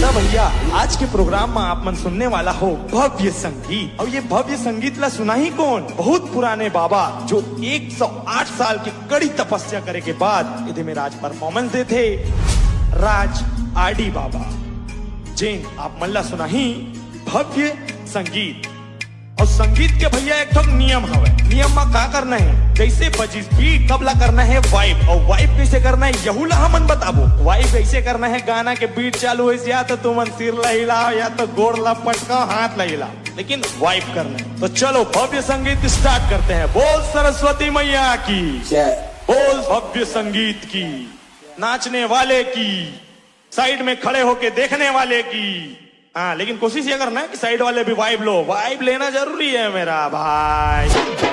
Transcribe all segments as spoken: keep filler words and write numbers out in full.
दादा भैया, आज के प्रोग्राम में आप मन सुनने वाला हो भव्य संगीत। और ये भव्य संगीत ला सुना ही कौन? बहुत पुराने बाबा जो एक सौ आठ साल की कड़ी तपस्या करे के बाद इधे में राज परफॉर्मेंस दे थे। राज आरडी बाबा जिन आप मन ला सुना ही भव्य संगीत। और संगीत के भैया एक ठोक नियम हवे। नियम में का करना है? जैसे बजिस बीट कबला करना है वाइब, और वाइब कैसे करना है यहू ला हमन बताबो। वाइब कैसे करना है? गाना के बीट चालू है या तो तुमन सिर ला हिलाओ या तो गोड़ ला पटका हाथ ला हिलाओ, लेकिन वाइब करना है। तो चलो भव्य संगीत स्टार्ट करते हैं। बोल सरस्वती मैया की, बोल भव्य संगीत की, नाचने वाले की, साइड में खड़े होके देखने वाले की। हाँ, लेकिन कोशिश ये करना है कि साइड वाले भी वाइब लो। वाइब लेना जरूरी है मेरा भाई।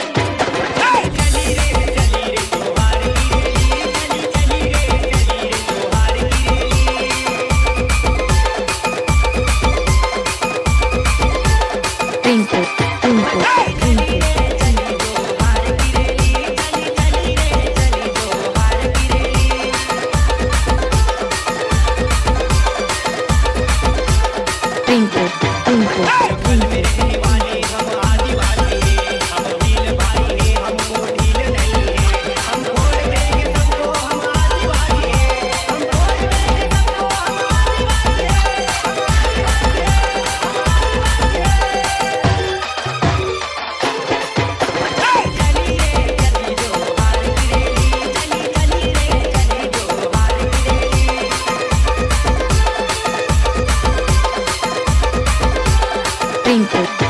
Twinkle.